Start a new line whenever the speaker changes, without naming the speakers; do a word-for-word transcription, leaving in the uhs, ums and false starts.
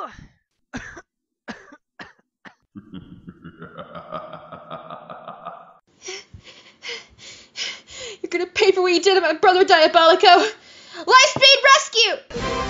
You're gonna pay for what you did to my brother, Diabolico! Lightspeed Rescue!